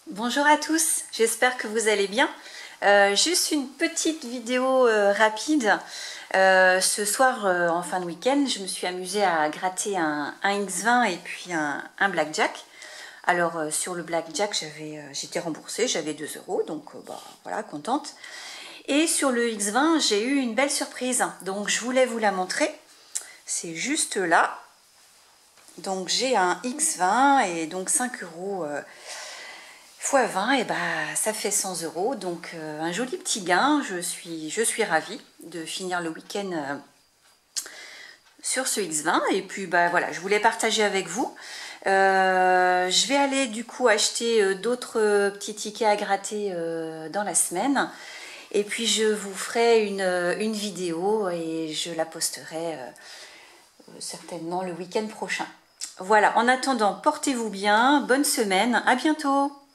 Bonjour à tous, j'espère que vous allez bien. Juste une petite vidéo rapide. Ce soir, en fin de week-end, je me suis amusée à gratter un X20 et puis un Blackjack. Alors sur le Blackjack, j'étais remboursée, j'avais 2 euros, donc voilà, contente. Et sur le X20, j'ai eu une belle surprise, donc je voulais vous la montrer. C'est juste là. Donc j'ai un X20 et donc 5 euros fois 20, et ça fait 100 euros. Donc un joli petit gain. Je suis ravie de finir le week-end sur ce X20. Et puis voilà, je voulais partager avec vous. Je vais aller du coup acheter d'autres petits tickets à gratter dans la semaine. Et puis je vous ferai une vidéo et je la posterai certainement le week-end prochain. Voilà, en attendant, portez-vous bien, bonne semaine, à bientôt!